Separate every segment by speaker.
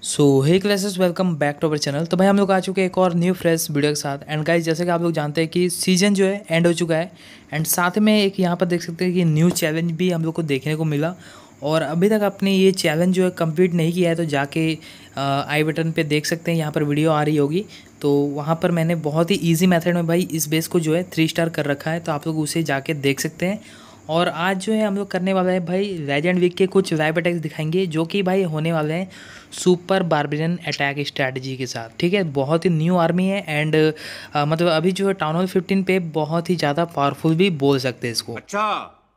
Speaker 1: So hey clashers, welcome back to our channel. तो भाई हम लोग आ चुके हैं एक और न्यू फ्रेश वीडियो के साथ। एंड गाइस, जैसे कि आप लोग जानते हैं कि सीजन जो है एंड हो चुका है। एंड साथ में एक यहाँ पर देख सकते हैं कि न्यू चैलेंज भी हम लोग को देखने को मिला। और अभी तक आपने ये चैलेंज जो है कंप्लीट नहीं किया है तो जाके आई बटन पे देख सकते हैं, यहाँ पर वीडियो आ रही होगी। तो वहाँ पर मैंने बहुत ही ईजी मेथड में भाई इस बेस को जो है 3 स्टार कर रखा है, तो आप लोग उसे जाके देख सकते हैं। और आज जो है हम लोग करने वाला है भाई लेजेंड वीक के कुछ लाइव अटैक्स दिखाएंगे, जो कि भाई होने वाले हैं सुपर बारबेरियन अटैक स्ट्रैटेजी के साथ। ठीक है, बहुत ही न्यू आर्मी है। एंड मतलब अभी जो है टाउन हॉल 15 पे बहुत ही ज़्यादा पावरफुल भी बोल सकते हैं इसको।
Speaker 2: अच्छा।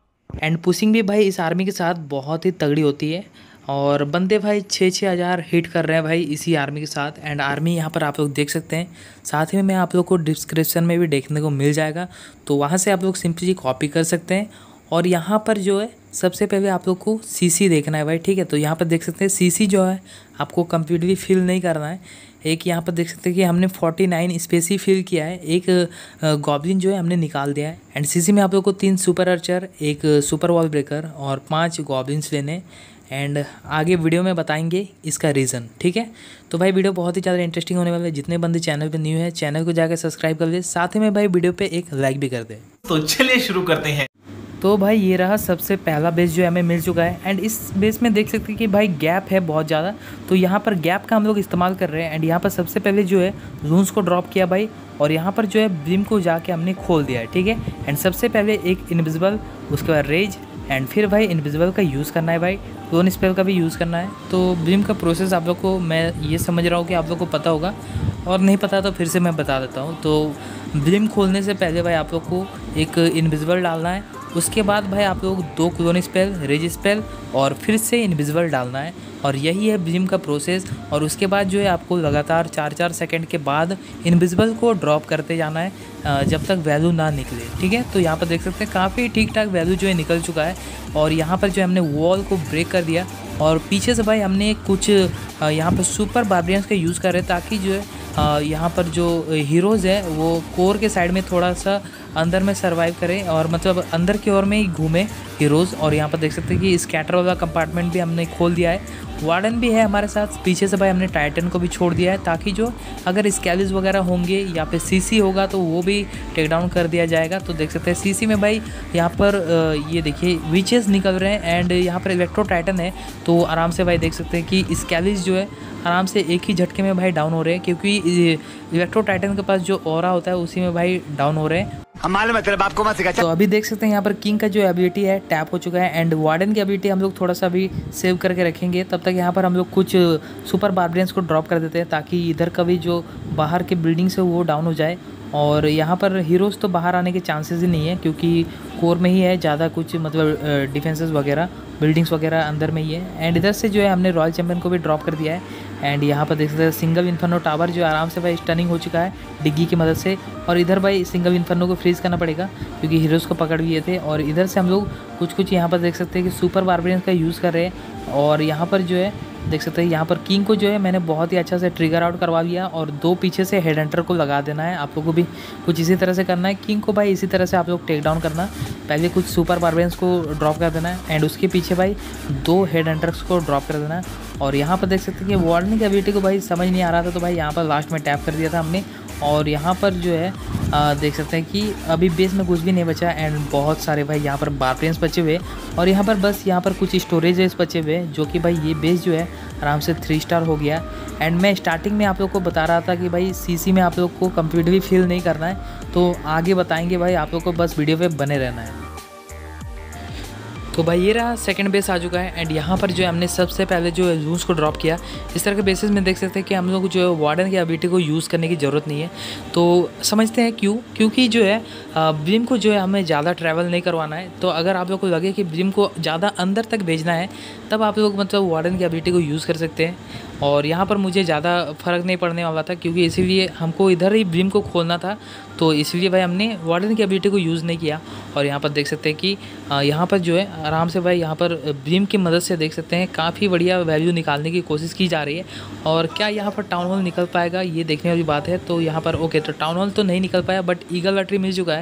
Speaker 1: एंड पुशिंग भी भाई इस आर्मी के साथ बहुत ही तगड़ी होती है। और बंदे भाई 6,000 हिट कर रहे हैं भाई इसी आर्मी के साथ। एंड आर्मी यहाँ पर आप लोग देख सकते हैं, साथ ही में आप लोग को डिस्क्रिप्शन में भी देखने को मिल जाएगा, तो वहाँ से आप लोग सिंपली कॉपी कर सकते हैं। और यहाँ पर जो है सबसे पहले आप लोग को सीसी देखना है भाई। ठीक है, तो यहाँ पर देख सकते हैं सीसी जो है आपको कंप्लीटली फिल नहीं करना है। एक यहाँ पर देख सकते हैं कि हमने 49 स्पेस ही फिल किया है, एक गॉब्लिन जो है हमने निकाल दिया है। एंड सीसी में आप लोग को 3 सुपर अर्चर, एक सुपर वॉल ब्रेकर और 5 गॉब्लिन्स लेने। एंड आगे वीडियो में बताएंगे इसका रीज़न। ठीक है, तो भाई वीडियो बहुत ही ज़्यादा इंटरेस्टिंग होने वाला है। जितने बंदे चैनल पे न्यू है चैनल को जाकर सब्सक्राइब कर दे, साथ ही में भाई वीडियो पे एक लाइक भी कर दे।
Speaker 2: तो चलिए शुरू करते हैं।
Speaker 1: तो भाई ये रहा सबसे पहला बेस जो है हमें मिल चुका है। एंड इस बेस में देख सकते हैं कि भाई गैप है बहुत ज़्यादा, तो यहाँ पर गैप का हम लोग इस्तेमाल कर रहे हैं। एंड यहाँ पर सबसे पहले जो है जून्स को ड्रॉप किया भाई, और यहाँ पर जो है ब्लिम को जाके हमने खोल दिया है। ठीक है, एंड सबसे पहले एक इनविजिबल, उसके बाद रेज, एंड फिर भाई इनविजिबल का यूज़ करना है भाई, क्लोन स्पेल का भी यूज़ करना है। तो ब्लिम का प्रोसेस आप लोग को, मैं ये समझ रहा हूँ कि आप लोग को पता होगा, और नहीं पता तो फिर से मैं बता देता हूँ। तो ब्लिम खोलने से पहले भाई आप लोग को एक इनविजिबल डालना है, उसके बाद भाई आप लोग 2 क्लोन स्पेल, रेज स्पेल और फिर से इनविजिबल डालना है। और यही है ब्लिम का प्रोसेस। और उसके बाद जो है आपको लगातार 4-4 सेकंड के बाद इनविजिबल को ड्रॉप करते जाना है जब तक वैल्यू ना निकले। ठीक है, तो यहाँ पर देख सकते हैं काफ़ी ठीक ठाक वैल्यू जो है निकल चुका है। और यहाँ पर जो हमने वॉल को ब्रेक कर दिया, और पीछे से भाई हमने कुछ यहाँ पर सुपर बारबेरियंस का यूज़ कर रहे हैं, ताकि जो है यहाँ पर जो हीरोज़ है वो कोर के साइड में थोड़ा सा अंदर में सरवाइव करें, और मतलब अंदर की ओर में ही घूमे हीरोज़। और यहाँ पर देख सकते हैं कि स्कैटर वाला कंपार्टमेंट भी हमने खोल दिया है। वार्डन भी है हमारे साथ, पीछे से भाई हमने टाइटन को भी छोड़ दिया है, ताकि जो अगर स्कैलिस वगैरह होंगे या फिर सीसी होगा तो वो भी टेक डाउन कर दिया जाएगा। तो देख सकते हैं सीसी में भाई यहाँ पर ये देखिए विचेस निकल रहे हैं। एंड यहाँ पर इलेक्ट्रो टाइटन है, तो आराम से भाई देख सकते हैं कि स्कैलिस जो है आराम से एक ही झटके में भाई डाउन हो रहे हैं, क्योंकि इलेक्ट्रो टाइटन के पास जो ऑरा होता है उसी में भाई डाउन हो रहे हैं।
Speaker 2: हमारे मतलब आपको मत सिखा।
Speaker 1: तो अभी देख सकते हैं यहाँ पर किंग का जो एबिलिटी है टैप हो चुका है। एंड वार्डन की एबिलिटी हम लोग थोड़ा सा भी सेव करके रखेंगे, तब तक यहाँ पर हम लोग कुछ सुपर बारबेरियंस को ड्रॉप कर देते हैं, ताकि इधर का भी जो बाहर के बिल्डिंग से वो डाउन हो जाए। और यहाँ पर हीरोज़ तो बाहर आने के चांसेस ही नहीं है, क्योंकि कोर में ही है ज़्यादा कुछ, मतलब डिफेंसेस वगैरह, बिल्डिंग्स वगैरह अंदर में ही है। एंड इधर से जो है हमने रॉयल चैम्पियन को भी ड्रॉप कर दिया है। एंड यहाँ पर देख सकते हैं सिंगल इन्फर्नो टावर जो आराम से भाई स्टनिंग हो चुका है डिग्गी की मदद से। और इधर भाई सिंगल इन्फर्नो को फ्रीज़ करना पड़ेगा, क्योंकि हीरोज़ को पकड़ लिए थे। और इधर से हम लोग कुछ यहाँ पर देख सकते हैं कि सुपर बारबेरियंस का यूज़ कर रहे हैं। और यहाँ पर जो है देख सकते हैं यहाँ पर किंग को जो है मैंने बहुत ही अच्छा से ट्रिगर आउट करवा दिया, और 2 पीछे से हेड हंटर को लगा देना है। आप लोगों को भी कुछ इसी तरह से करना है। किंग को भाई इसी तरह से आप लोग टेक डाउन करना, पहले कुछ सुपर बारबेरियंस को ड्रॉप कर देना है, एंड उसके पीछे भाई 2 हेड हंटर्स को ड्रॉप कर देना है। और यहाँ पर देख सकते हैं कि वार्डन की एबिलिटी को भाई समझ नहीं आ रहा था, तो भाई यहाँ पर लास्ट में टैप कर दिया था हमने। और यहाँ पर जो है देख सकते हैं कि अभी बेस में कुछ भी नहीं बचा। एंड बहुत सारे भाई यहाँ पर बारबेरियंस बचे हुए, और यहाँ पर बस यहाँ पर कुछ स्टोरेजेस बचे हुए, जो कि भाई ये बेस जो है आराम से 3 स्टार हो गया। एंड मैं स्टार्टिंग में आप लोग को बता रहा था कि भाई सीसी में आप लोग को कंप्लीटली फिल नहीं करना है, तो आगे बताएंगे भाई, आप लोग को बस वीडियो पे बने रहना है। तो भाई ये रहा सेकंड बेस आ चुका है। एंड यहाँ पर जो है हमने सबसे पहले जो है जून्स को ड्रॉप किया। इस तरह के बेसिस में देख सकते हैं कि हम लोग जो है वार्डन की एबिलिटी को यूज़ करने की ज़रूरत नहीं है। तो समझते हैं क्यों, क्योंकि जो है ब्लिम को जो है हमें ज़्यादा ट्रैवल नहीं करवाना है। तो अगर आप लोग को लगे कि ब्लिम को ज़्यादा अंदर तक भेजना है, तब आप लोग मतलब वार्डन की एबिलिटी को यूज़ कर सकते हैं। और यहाँ पर मुझे ज़्यादा फ़र्क नहीं पड़ने वाला था, क्योंकि इसीलिए हमको इधर ही ब्लिम को खोलना था, तो इसलिए भाई हमने वार्डन की एबिलिटी को यूज़ नहीं किया। और यहाँ पर देख सकते हैं कि यहाँ पर जो है आराम से भाई यहाँ पर ब्लिम की मदद से देख सकते हैं काफ़ी बढ़िया वैल्यू निकालने की कोशिश की जा रही है। और क्या यहाँ पर टाउन हॉल निकल पाएगा, ये देखने वाली बात है। तो यहाँ पर ओके, तो टाउन हॉल तो नहीं निकल पाया, बट ईगल लॉटरी मिल चुका है।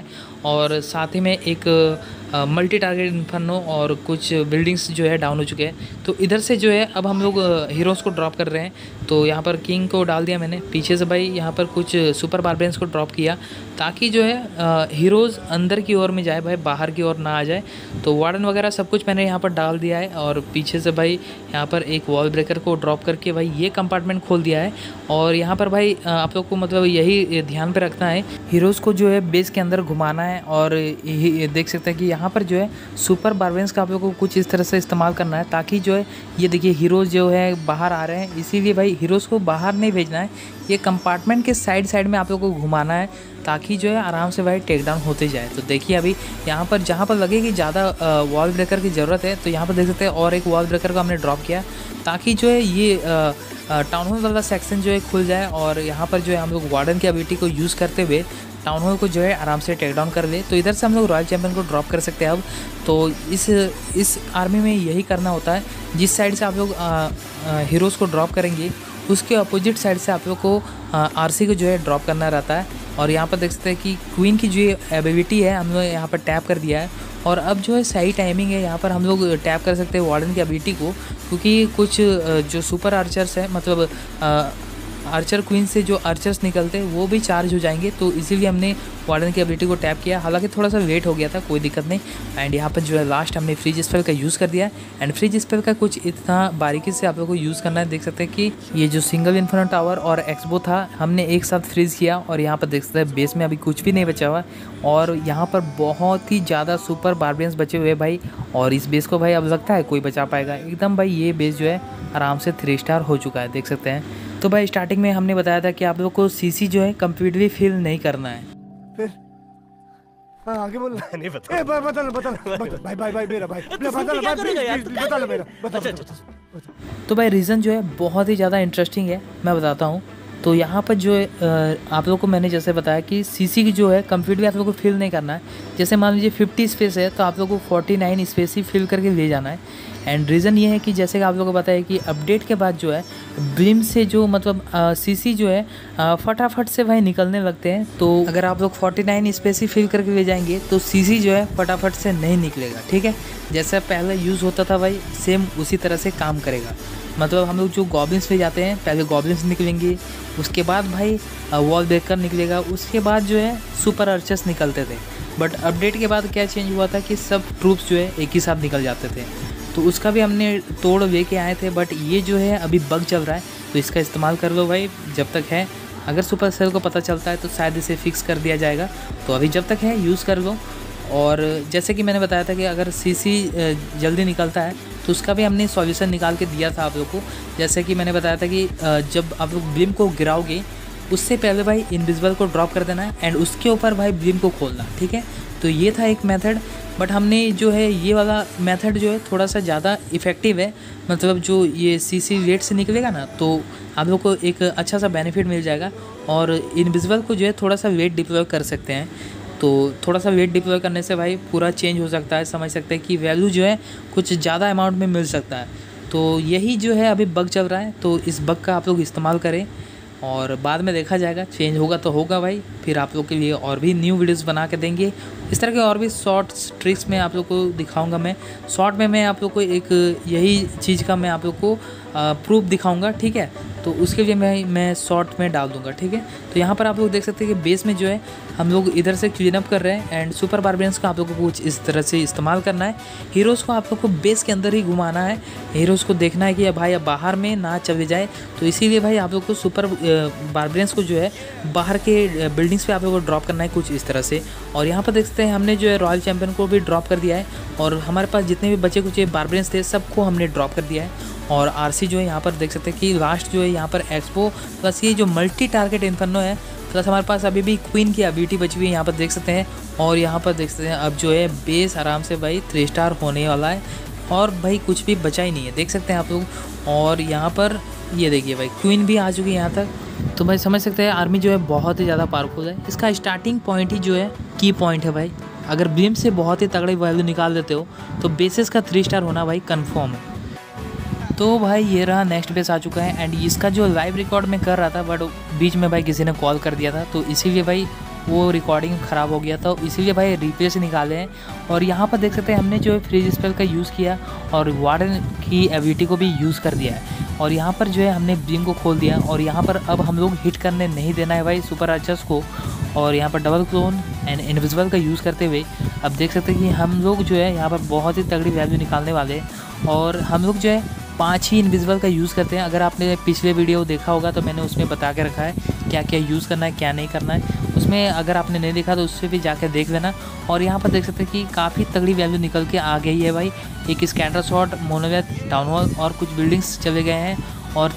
Speaker 1: और साथ ही में एक मल्टी टारगेट इन्फर्नो और कुछ बिल्डिंग्स जो है डाउन हो चुके हैं। तो इधर से जो है अब हम लोग हीरोज़ को ड्रॉप कर रहे हैं। तो यहाँ पर किंग को डाल दिया मैंने, पीछे से भाई यहाँ पर कुछ सुपर बारबेरियंस को ड्रॉप किया ताकि जो है हीरोज़ अंदर की ओर में जाए भाई, बाहर की ओर ना आ जाए। तो वार्डन वगैरह सब कुछ मैंने यहाँ पर डाल दिया है और पीछे से भाई यहाँ पर एक वॉल ब्रेकर को ड्रॉप करके भाई ये कंपार्टमेंट खोल दिया है। और यहाँ पर भाई आप लोग को मतलब यही ध्यान पे रखना है, हीरोज़ को जो है बेस के अंदर घुमाना है। और यही देख सकते हैं कि यहाँ पर जो है सुपर बारबेरियंस का आप लोग को कुछ इस तरह से इस्तेमाल करना है ताकि जो है ये देखिए हीरोज़ जो है बाहर आ रहे हैं, इसीलिए भाई हीरोज़ को बाहर नहीं भेजना है, ये कंपार्टमेंट के साइड में आप लोग को घुमाना है ताकि जो है आराम से भाई टेक डाउन होते जाए। तो देखिए अभी यहाँ पर जहाँ पर लगे कि ज़्यादा वॉल ब्रेकर की ज़रूरत है तो यहाँ पर देख सकते हैं और एक वॉल ब्रेकर को हमने ड्रॉप किया ताकि जो है ये टाउन हॉल वाला सेक्शन जो है खुल जाए। और यहाँ पर जो है हम लोग वार्डन की एबिलिटी को यूज़ करते हुए टाउन हॉल को जो है आराम से टेक डाउन कर ले। तो इधर से हम लोग रॉयल चैम्पियन को ड्रॉप कर सकते हैं अब। तो इस आर्मी में यही करना होता है, जिस साइड से आप लोग हीरोज़ को ड्रॉप करेंगे उसके अपोजिट साइड से आप लोग को आरसी को जो है ड्रॉप करना रहता है। और यहाँ पर देख सकते हैं कि क्वीन की जो एबिलिटी है हम लोग यहाँ पर टैप कर दिया है। और अब जो है सही टाइमिंग है, यहाँ पर हम लोग टैप कर सकते हैं वार्डन की एबिलिटी को, क्योंकि कुछ जो सुपर आर्चर्स है मतलब आर्चर क्वीन से जो आर्चर्स निकलते हैं वो भी चार्ज हो जाएंगे। तो इसीलिए हमने वार्डन की एबिलिटी को टैप किया, हालांकि थोड़ा सा वेट हो गया था, कोई दिक्कत नहीं। एंड यहाँ पर जो है लास्ट हमने फ्रीज स्पेल का यूज़ कर दिया। एंड फ्रीज स्पेल का कुछ इतना बारीकी से आप लोग को यूज़ करना है। देख सकते हैं कि ये जो सिंगल इन्फर्नो टावर और एक्सबो था हमने एक साथ फ्रीज किया। और यहाँ पर देख सकते हैं बेस में अभी कुछ भी नहीं बचा हुआ और यहाँ पर बहुत ही ज़्यादा सुपर बारबेरियंस बचे हुए भाई। और इस बेस को भाई अब लगता है कोई बचा पाएगा एकदम भाई, ये बेस जो है आराम से 3 स्टार हो चुका है, देख सकते हैं। तो भाई स्टार्टिंग में हमने बताया था कि आप लोग को सीसी जो है कंप्लीटली फिल नहीं करना है।
Speaker 3: फिर आगे बोल नहीं बता
Speaker 1: तो भाई रीज़न जो है बहुत ही ज़्यादा इंटरेस्टिंग है, मैं बताता हूँ। तो यहाँ पर जो है आप लोग को मैंने जैसे बताया कि सीसी की जो है कंप्लीटली आप लोग को फिल नहीं करना है। जैसे मान लीजिए 50 स्पेस है तो आप लोग को 49 स्पेस ही फिल करके ले जाना है। एंड रीज़न ये है कि जैसे कि आप लोगों को पता है कि अपडेट के बाद जो है ब्रिम से जो मतलब सीसी जो है फटाफट से भाई निकलने लगते हैं। तो अगर आप लोग 49 स्पेस ही फिल करके ले जाएंगे तो सीसी जो है फटाफट से नहीं निकलेगा, ठीक है। जैसा पहले यूज़ होता था भाई सेम उसी तरह से काम करेगा। मतलब हम लोग जो गॉब्लिन्स पे जाते हैं पहले गॉब्लिन्स निकलेंगे, उसके बाद भाई वॉल ब्रेकर निकलेगा, उसके बाद जो है सुपर आर्चर्स निकलते थे। बट अपडेट के बाद क्या चेंज हुआ था कि सब ट्रूप्स जो है एक ही साथ निकल जाते थे। तो उसका भी हमने तोड़ लेके आए थे। बट ये जो है अभी बग चल रहा है तो इसका इस्तेमाल कर लो भाई जब तक है। अगर सुपर सेल को पता चलता है तो शायद इसे फिक्स कर दिया जाएगा, तो अभी जब तक है यूज़ कर लो। और जैसे कि मैंने बताया था कि अगर सीसी जल्दी निकलता है तो उसका भी हमने सॉल्यूशन निकाल के दिया था आप लोग को। जैसे कि मैंने बताया था कि जब आप लोग ब्लिम को गिराओगे उससे पहले भाई इनविजिबल को ड्रॉप कर देना है एंड उसके ऊपर भाई ब्लिम को खोलना, ठीक है। तो ये था एक मेथड। बट हमने जो है ये वाला मेथड जो है थोड़ा सा ज़्यादा इफ़ेक्टिव है। मतलब जो ये सीसी रेट से निकलेगा ना तो आप लोग को एक अच्छा सा बेनिफिट मिल जाएगा। और इनविजिबल को जो है थोड़ा सा वेट डिप्लॉय कर सकते हैं। तो थोड़ा सा वेट डिप्लॉय करने से भाई पूरा चेंज हो सकता है, समझ सकते हैं कि वैल्यू जो है कुछ ज़्यादा अमाउंट में मिल सकता है। तो यही जो है अभी बग चल रहा है, तो इस बग का आप लोग इस्तेमाल करें और बाद में देखा जाएगा, चेंज होगा तो होगा भाई। फिर आप लोग के लिए और भी न्यू वीडियोस बना के देंगे। इस तरह के और भी शॉर्ट्स ट्रिक्स में आप लोग को दिखाऊंगा। मैं शॉर्ट में मैं आप लोग को एक यही चीज़ का मैं आप लोग को प्रूफ दिखाऊंगा, ठीक है। तो उसके लिए मैं शॉर्ट में डाल दूंगा, ठीक है। तो यहाँ पर आप लोग देख सकते हैं कि बेस में जो है हम लोग इधर से क्लीन अप कर रहे हैं एंड सुपर बारबेरियंस का आप लोग को कुछ इस तरह से इस्तेमाल करना है। हीरोज़ को आप लोग को बेस के अंदर ही घुमाना है। हीरोज़ को देखना है कि भाई अब बाहर में ना चले जाए, तो इसीलिए भाई आप लोग को सुपर बारबेरियंस को जो है बाहर के बिल्डिंग्स पे आप लोग को ड्रॉप करना है कुछ इस तरह से। और यहाँ पर देख सकते हैं हमने जो है रॉयल चैम्पियन को भी ड्रॉप कर दिया है और हमारे पास जितने भी बचे कुछ बारबेरियंस थे सबको हमने ड्रॉप कर दिया है। और आरसी जो है यहाँ पर देख सकते हैं कि लास्ट जो है यहाँ पर एक्सपो प्लस ये जो मल्टी टारगेट इन्फर्नो है प्लस हमारे पास अभी भी क्वीन की एबिलिटी बची हुई है, यहाँ पर देख सकते हैं। और यहाँ पर देख सकते हैं अब जो है बेस आराम से भाई 3 स्टार होने वाला है और भाई कुछ भी बचा ही नहीं है, देख सकते हैं आप लोग। और यहाँ पर ये देखिए भाई क्वीन भी आ चुकी है यहाँ तक। तो भाई समझ सकते हैं आर्मी जो है बहुत ही ज़्यादा पावरफुल है। इसका स्टार्टिंग पॉइंट ही जो है की पॉइंट है भाई। अगर ब्लिम से बहुत ही तगड़ी वैल्यू निकाल देते हो तो बेसिस का 3 स्टार होना भाई कन्फर्म है। तो भाई ये रहा नेक्स्ट बेस आ चुका है एंड इसका जो लाइव रिकॉर्ड में कर रहा था बट बीच में भाई किसी ने कॉल कर दिया था, तो इसीलिए भाई वो रिकॉर्डिंग ख़राब हो गया, तो इसीलिए भाई रिप्ले से निकाले हैं। और यहाँ पर देख सकते हैं हमने जो है फ्रीज स्पेल का यूज़ किया और वार्डन की एबिलिटी को भी यूज़ कर दिया है। और यहाँ पर जो है हमने बीम को खोल दिया और यहाँ पर अब हम लोग हिट करने नहीं देना है भाई सुपर आर्चर्स को। और यहाँ पर डबल क्लोन एंड इनविजिबल का यूज़ करते हुए अब देख सकते हैं कि हम लोग जो है यहाँ पर बहुत ही तगड़ी वैल्यू निकालने वाले हैं। और हम लोग जो है 5 ही इनविजिबल का यूज़ करते हैं। अगर आपने पिछले वीडियो देखा होगा तो मैंने उसमें बता के रखा है क्या क्या यूज़ करना है क्या नहीं करना है, उसमें अगर आपने नहीं देखा तो उससे भी जाकर देख लेना। और यहाँ पर देख सकते हैं कि काफ़ी तगड़ी वैल्यू निकल के आ गई है भाई। एक स्कैंडर शॉट, मोनोलिथ, टाउनहॉल और कुछ बिल्डिंग्स चले गए हैं और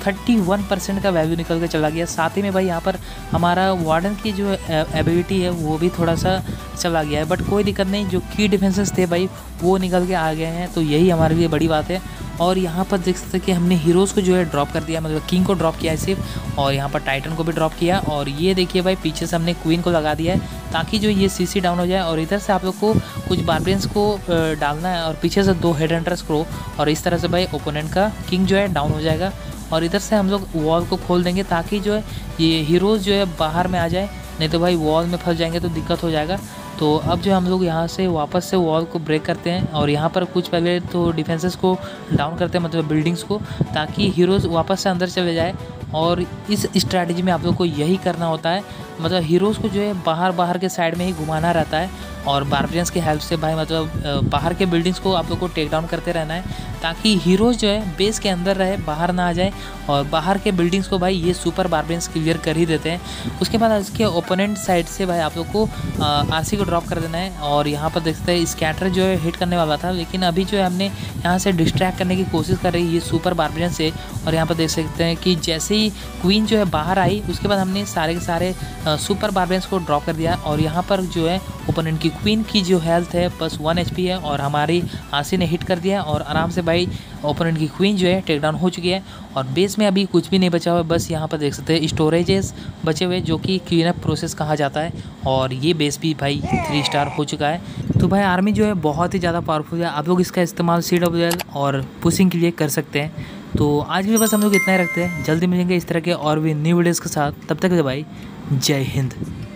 Speaker 1: 31% का वैल्यू निकल के चला गया। साथ ही में भाई यहाँ पर हमारा वार्डन की जो एबिलिटी है वो भी थोड़ा सा चला गया है, बट कोई दिक्कत नहीं, जो की डिफेंसेस थे भाई वो निकल के आ गए हैं, तो यही हमारे लिए बड़ी बात है। और यहाँ पर देख सकते हैं कि हमने हीरोज़ को जो है ड्रॉप कर दिया, मतलब किंग को ड्रॉप किया है सिर्फ, और यहाँ पर टाइटन को भी ड्रॉप किया। और ये देखिए भाई पीछे से हमने क्वीन को लगा दिया है ताकि जो ये सीसी डाउन हो जाए। और इधर से आप लोग को कुछ बार्बियंस को डालना है और पीछे से 2 हेड हंटर्स को, और इस तरह से भाई ओपोनेंट का किंग जो है डाउन हो जाएगा। और इधर से हम लोग वॉल को खोल देंगे ताकि जो है ये हीरोज़ जो है बाहर में आ जाए, नहीं तो भाई वॉल में फंस जाएंगे तो दिक्कत हो जाएगा। तो अब जो हम लोग यहाँ से वापस से वॉल को ब्रेक करते हैं और यहाँ पर कुछ पहले तो डिफेंसेस को डाउन करते हैं, मतलब बिल्डिंग्स को, ताकि हीरोज़ वापस से अंदर चले जाए। और इस स्ट्रैटेजी में आप लोग को यही करना होता है, मतलब हीरोज़ को जो है बाहर के साइड में ही घुमाना रहता है और बार्बियंस की हेल्प से भाई मतलब बाहर के बिल्डिंग्स को आप लोग को टेक डाउन करते रहना है ताकि हीरोज़ जो है बेस के अंदर रहे, बाहर ना आ जाए। और बाहर के बिल्डिंग्स को भाई ये सुपर बार्बियंस क्लियर कर ही देते हैं। उसके बाद इसके ओपोनेंट साइड से भाई आप लोग को आरसी को ड्रॉप कर देना है। और यहाँ पर देखते हैं स्कैटर जो है हिट करने वाला था, लेकिन अभी जो है हमने यहाँ से डिस्ट्रैक्ट करने की कोशिश कर रही है ये सुपर बार्बियन से। और यहाँ पर देख सकते हैं कि जैसे ही क्वीन जो है बाहर आई उसके बाद हमने सारे के सारे सुपर बार्बियंस को ड्रॉप कर दिया। और यहाँ पर जो है ओपोनेंट की क्वीन की जो हेल्थ है बस 1 HP है और हमारी आरसी ने हिट कर दिया और आराम से भाई ओपोनेंट की क्वीन जो है टेक डाउन हो चुकी है। और बेस में अभी कुछ भी नहीं बचा हुआ है, बस यहाँ पर देख सकते हैं स्टोरेजेस बचे हुए जो कि क्लीन अप प्रोसेस कहा जाता है। और ये बेस भी भाई 3 स्टार हो चुका है। तो भाई आर्मी जो है बहुत ही ज़्यादा पावरफुल है, आप लोग इसका इस्तेमाल CWL और पुशिंग के लिए कर सकते हैं। तो आज भी बस हम लोग इतना ही रखते हैं, जल्दी मिलेंगे इस तरह के और भी न्यू वीडियोज़ के साथ, तब तक भाई जय Hind.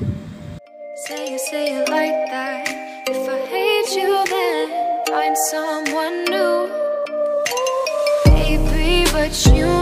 Speaker 4: Say it like that. If I hate you, then find someone new, baby. But you